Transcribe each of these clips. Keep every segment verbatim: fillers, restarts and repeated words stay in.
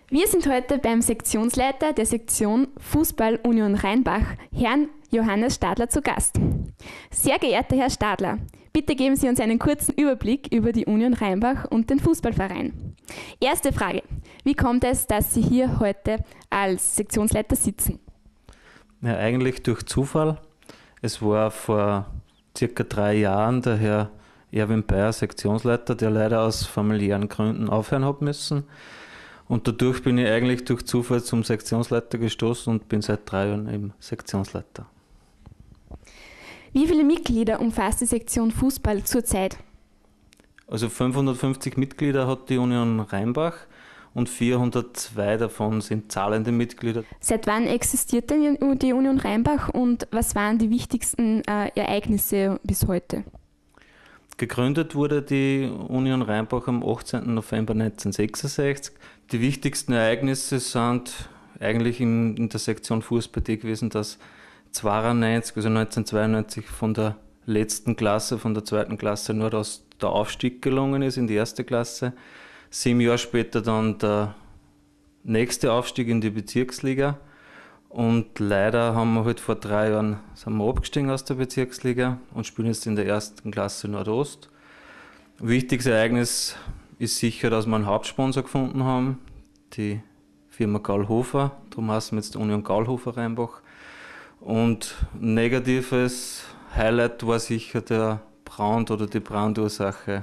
Wir sind heute beim Sektionsleiter der Sektion Fußball Union Rheinbach, Herrn Johannes Stadler, zu Gast. Sehr geehrter Herr Stadler, bitte geben Sie uns einen kurzen Überblick über die Union Rheinbach und den Fußballverein. Erste Frage: Wie kommt es, dass Sie hier heute als Sektionsleiter sitzen? Ja, eigentlich durch Zufall. Es war vor circa drei Jahren der Herr Erwin Bayer Sektionsleiter, der leider aus familiären Gründen aufhören hat müssen. Und dadurch bin ich eigentlich durch Zufall zum Sektionsleiter gestoßen und bin seit drei Jahren eben Sektionsleiter. Wie viele Mitglieder umfasst die Sektion Fußball zurzeit? Also fünfhundertfünfzig Mitglieder hat die Union Rheinbach und vierhundertzwei davon sind zahlende Mitglieder. Seit wann existiert denn die Union Rheinbach und was waren die wichtigsten äh, Ereignisse bis heute? Gegründet wurde die Union Rheinbach am achtzehnten November neunzehnhundertsechsundsechzig. Die wichtigsten Ereignisse sind eigentlich in, in der Sektion Fußball die gewesen, dass zweiundneunzig, also neunzehnhundertzweiundneunzig von der letzten Klasse, von der zweiten Klasse nur aus der Aufstieg gelungen ist in die erste Klasse. Sieben Jahre später dann der nächste Aufstieg in die Bezirksliga. Und leider haben wir halt vor drei Jahren sind wir abgestiegen aus der Bezirksliga und spielen jetzt in der ersten Klasse Nordost. Wichtiges Ereignis ist sicher, dass wir einen Hauptsponsor gefunden haben, die Firma Gaulhofer. Darum heißen wir jetzt Union Gaulhofer Rheinbach. Und negatives Highlight war sicher der Brand oder die Brandursache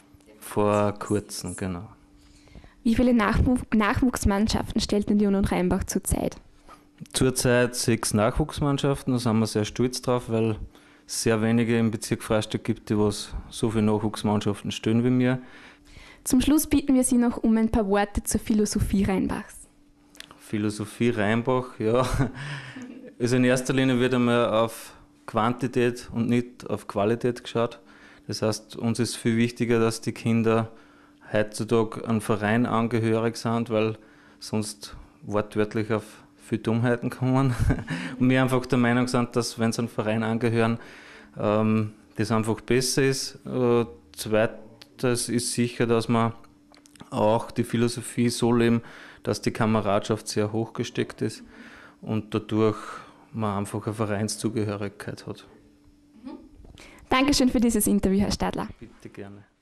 vor kurzem, genau. Wie viele Nachwuch- Nachwuchsmannschaften stellt denn die Union Rheinbach zurzeit? Zurzeit sechs Nachwuchsmannschaften, da sind wir sehr stolz drauf, weil es sehr wenige im Bezirk Freistadt gibt, die was so viele Nachwuchsmannschaften stellen wie wir. Zum Schluss bitten wir Sie noch um ein paar Worte zur Philosophie Rheinbachs. Philosophie Rheinbach, ja. Also in erster Linie wird einmal auf Quantität und nicht auf Qualität geschaut. Das heißt, uns ist viel wichtiger, dass die Kinder heutzutage einem Verein angehörig sind, weil sonst wortwörtlich auf viel Dummheiten kommen. Und wir einfach der Meinung sind, dass, wenn sie einem Verein angehören, ähm, das einfach besser ist. Äh, zweites ist sicher, dass wir auch die Philosophie so leben, dass die Kameradschaft sehr hoch gesteckt ist und dadurch man einfach eine Vereinszugehörigkeit hat. Dankeschön für dieses Interview, Herr Stadler. Bitte gerne.